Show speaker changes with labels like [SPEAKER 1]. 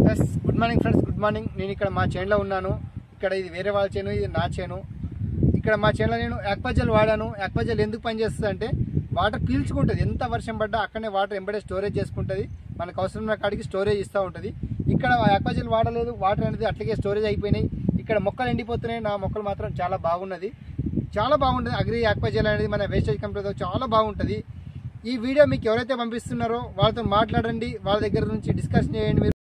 [SPEAKER 1] Yes good morning friends, good morning. నేను ఇక్కడ మా చేనులో ఉన్నాను. ఇక్కడ ఇది వేరే వాళ్ళ చేను, ఇది నా చేను. ఇక్కడ మా చేనులో నేను యాక్వాజెల్ వాడాను. యాక్వాజెల్ ఎందుకు పనిచేస్తుంది అంటే వాటర్ పీల్చుకుంటుంది. ఎంత వర్షం పడ్డా అక్కడనే వాటర్ ఎంబడే స్టోరేజ్ చేసుకుంటుంది. మనకు అవసరమైన కాడికి స్టోరేజ్ ఇస్తూ ఉంటుంది. ఇక్కడ యాక్వాజెల్ వాడలేదు, వాటర్ అనేది అట్లాగే స్టోరేజ్ అయిపోయినాయి. ఇక్కడ మొక్కలు ఎండిపోతున్నాయి, నా మొక్కలు మాత్రం చాలా బాగున్నది. చాలా బాగుంటుంది. అగ్రి యాక్వాజెల్ అనేది మన వేస్టేజ్ కంపెనీతో చాలా బాగుంటుంది. ఈ వీడియో మీకు ఎవరైతే పంపిస్తున్నారో వాళ్ళతో మాట్లాడండి, వాళ్ళ దగ్గర నుంచి డిస్కస్ చేయండి.